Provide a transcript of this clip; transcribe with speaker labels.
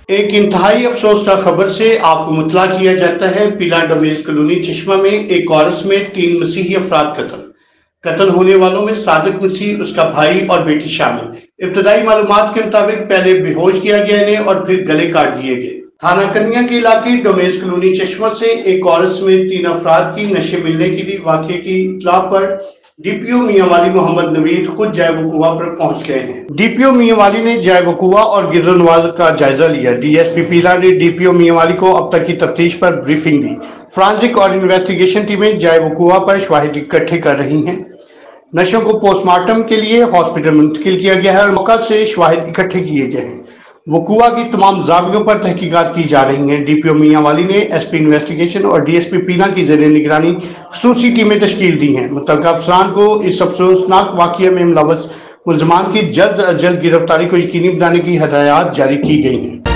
Speaker 1: एक इंतहाई अफसोसनाक खबर से आपको मुतला किया जाता है। पीला डोमेज कॉलोनी चश्मा में एक औरत में 3 मसीही अफराद कत्ल होने वालों में सादिक मसीह, उसका भाई और बेटी शामिल। इब्तदाई मालूमात के मुताबिक पहले बेहोश किया गया इन्हें और फिर गले काट दिए गए। थाना कन्या के इलाके डोमेज कॉलोनी चश्मा से एक औरत समेत 3 अफराद की नशे मिलने के लिए वाक़े की इत्तला पर डीपीओ मियांवाली मोहम्मद नवीद खुद जाए वकुआ पर पहुंच गए हैं। डीपीओ मियांवाली ने जाए वकुआ और गिरनवाज का जायजा लिया। डीएसपी पीला ने डीपीओ मियांवाली को अब तक की तफ्तीश पर ब्रीफिंग दी। फोरेंसिक और इन्वेस्टिगेशन टीमें जाए वकुआ पर शवाहिद इकट्ठे कर रही हैं। नशों को पोस्टमार्टम के लिए हॉस्पिटल मुंतकिल किया गया है और मौका से शवाहिद इकट्ठे किए गए हैं। वकुआ की तमाम जावियों पर तहकीकात की जा रही हैं। डीपीओ मियांवाली ने एसपी इन्वेस्टिगेशन और डीएसपी पीला की ज़ेरे निगरानी खुसूसी टीमें तश्कील दी हैं। मुतल्लिका अफसरान को इस अफसोसनाक वाक़ये में मुलव्वस मुल्ज़मान की जल्द अज जल्द गिरफ्तारी को यकीनी बनाने की हदायत जारी की गई हैं।